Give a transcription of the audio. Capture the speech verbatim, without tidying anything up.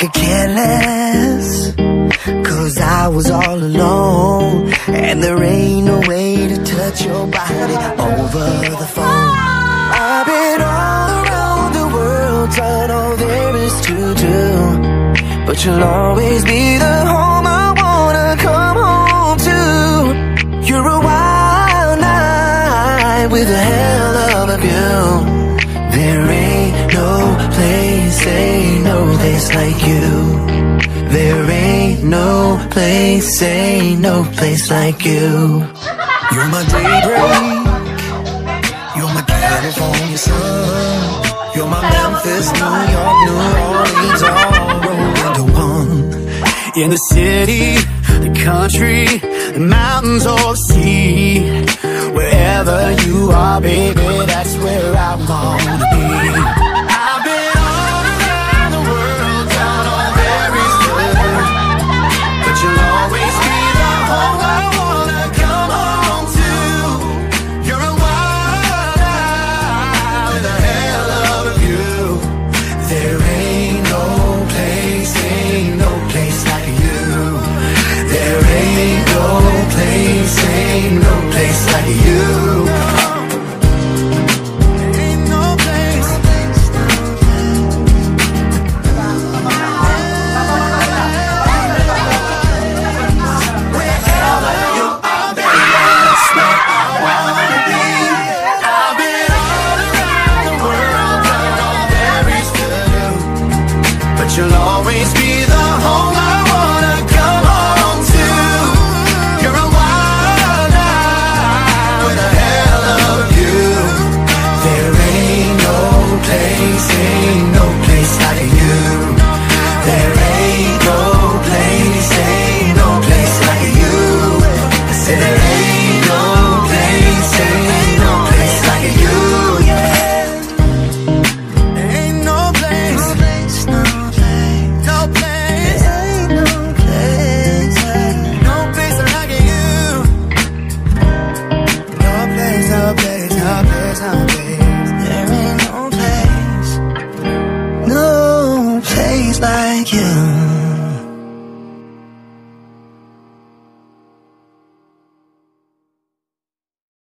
could care less, 'cause I was all alone, and there ain't no way to touch your body over the phone. I've been all around the world, done all there is to do, but you'll always be the home I wanna come home to. You're a wild night with a hell of a view. There ain't no place, ain't no place like you. There ain't no place, ain't no place like you. You're my daybreak, you're my California sun, you're my Memphis, New York, New Orleans, all rolled into one. In the city, the country, the mountains or the sea, wherever you are, baby, that's where I wanna be. I've been all around the world, done all there is to do, but you'll always be the home I wanna come home to. You're a wild eye with a hell of a view. There ain't no place, ain't no place like you. There ain't no place, ain't no place like you. You'll always be the home I wanna come home to. You're a wild eye with a hell of a view. There ain't no place, ain't no place like you. There ain't no place, ain't no place like you. I said there ain't no place, ain't no place like you. There ain't no place, no place like you.